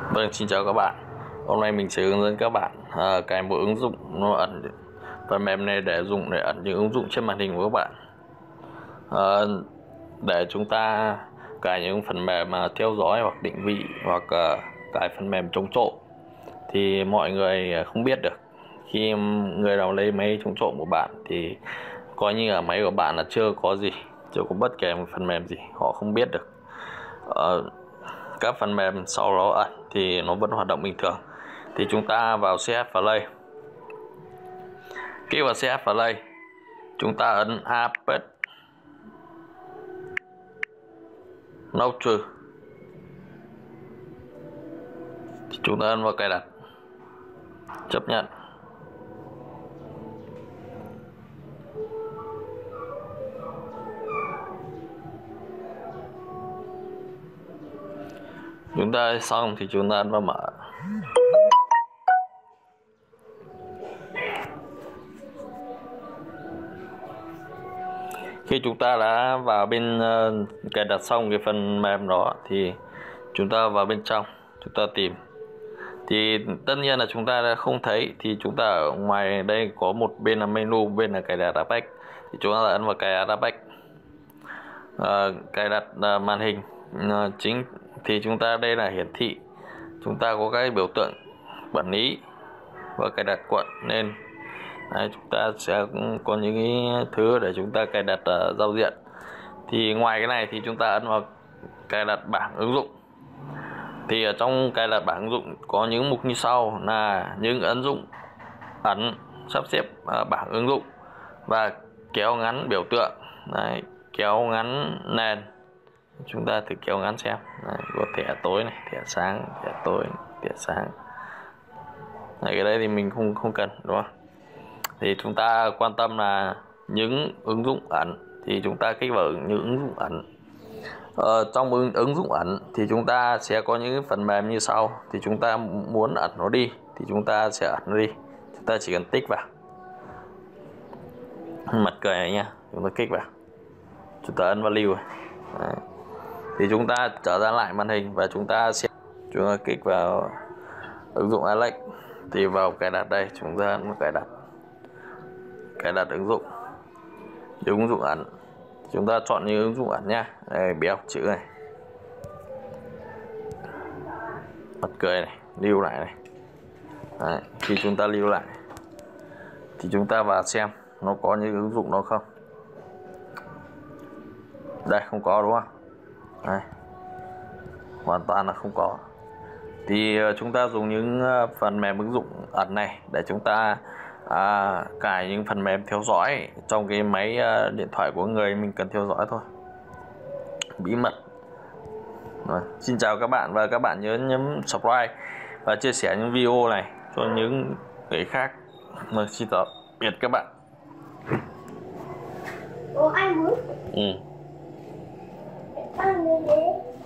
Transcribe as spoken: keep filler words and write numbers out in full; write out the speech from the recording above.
Vâng, xin chào các bạn. Hôm nay mình sẽ hướng dẫn các bạn à, cài một ứng dụng nó ẩn phần mềm này để dùng để ẩn những ứng dụng trên màn hình của các bạn. À, để chúng ta cài những phần mềm mà theo dõi hoặc định vị hoặc à, cài phần mềm chống trộm thì mọi người không biết được. Khi người nào lấy máy chống trộm của bạn thì coi như là máy của bạn là chưa có gì, chưa có bất kể một phần mềm gì, họ không biết được. À, các phần mềm sau đó ẩn thì nó vẫn hoạt động bình thường. Thì chúng ta vào xê ét Play. Khi vào xê ét Play, chúng ta ấn Apex Launcher, chúng ta ấn vào cài đặt, chấp nhận. Chúng ta xong thì chúng ta ấn vào mở. Khi chúng ta đã vào bên uh, cài đặt xong cái phần mềm đó thì chúng ta vào bên trong, chúng ta tìm. Thì tất nhiên là chúng ta đã không thấy, thì chúng ta ở ngoài đây có một bên là menu, bên là cài đặt Apex, thì chúng ta ấn vào cài đặt Apex. Uh, cài đặt uh, màn hình uh, chính thì chúng ta đây là hiển thị, chúng ta có cái biểu tượng quản lý và cài đặt quận nên đấy, chúng ta sẽ có những cái thứ để chúng ta cài đặt uh, giao diện. Thì ngoài cái này thì chúng ta ấn vào cài đặt bảng ứng dụng. Thì ở trong cài đặt bảng ứng dụng có những mục như sau là những ứng dụng ẩn, sắp xếp uh, bảng ứng dụng và kéo ngắn biểu tượng. Đấy, kéo ngắn nền, chúng ta thử kéo ngắn xem. Đấy, có thẻ tối này, thẻ sáng, thẻ tối, thẻ sáng. Đấy, cái đấy thì mình không không cần, đúng không? Thì chúng ta quan tâm là những ứng dụng ẩn thì chúng ta kích vào những ứng dụng ẩn. Ờ, trong ứng, ứng dụng ẩn thì chúng ta sẽ có những phần mềm như sau. Thì chúng ta muốn ẩn nó đi thì chúng ta sẽ ẩn nó đi. Chúng ta chỉ cần tích vào, mặt cười này nha, chúng ta kích vào, chúng ta ấn vào lưu này. Đấy. Thì chúng ta trở ra lại màn hình và chúng ta sẽ chúng ta kích vào ứng dụng Alex. Thì vào cài đặt đây, chúng ta ấn cài đặt, cài đặt ứng dụng, ứng dụng ẩn. Chúng ta chọn những ứng dụng ẩn nha. Đây, béo chữ này, mặt cười này, lưu lại này. Đấy, khi chúng ta lưu lại thì chúng ta vào xem nó có những ứng dụng đó không. Đây, không có, đúng không? Đây, hoàn toàn là không có. Thì chúng ta dùng những phần mềm ứng dụng ẩn này để chúng ta à, cài những phần mềm theo dõi trong cái máy uh, điện thoại của người mình cần theo dõi thôi, bí mật. Rồi, xin chào các bạn và các bạn nhớ nhấn subscribe và chia sẻ những video này cho những người khác. Rồi, xin tạm biệt các bạn. Ủa, ai muốn? Ừ. Ăn đi.